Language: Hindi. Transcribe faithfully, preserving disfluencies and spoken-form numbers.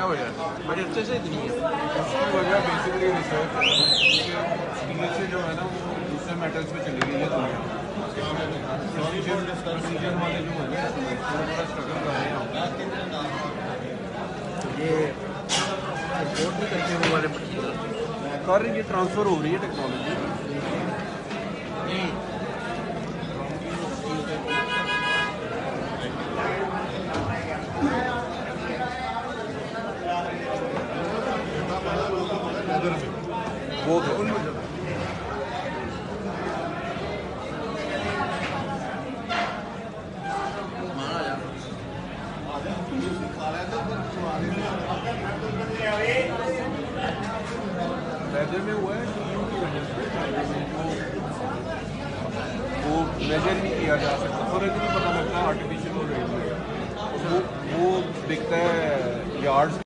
क्या वजह है? बड़े अच्छे से इतनी है। इसकी वजह बेसिकली रिसर्च है, क्योंकि से जो है ना वो दूसरे मेटल्स पे चली गई है दुनिया। प्रोसीजर वाले जो है ना थोड़ा स्ट्रगल कर रहे हैं। ये इम्पोर्ट नहीं करते वो वाले मटीरियल कर रही है, ट्रांसफ़र हो रही है टेक्नोलॉजी। वो वेदर में हुआ है कि की वजह से वो मेजर नहीं किया जा सकता, फॉर नहीं पता लगता आर्टिफिशियल हो रही है वो वो दिखता है यार्ड्स